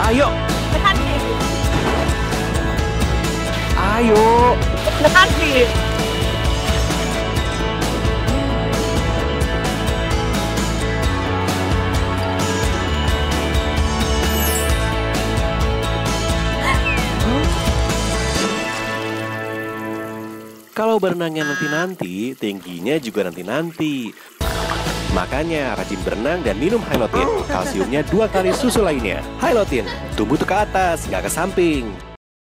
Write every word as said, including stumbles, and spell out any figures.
Ayo. Dekati. Ayo. Dekati. Kalau berenangnya nanti-nanti, tingginya juga nanti-nanti. Makanya rajin berenang dan minum Hylotin. Kalsiumnya dua kali susu lainnya. Hylotin, tumbuh tuh ke atas, nggak ke samping.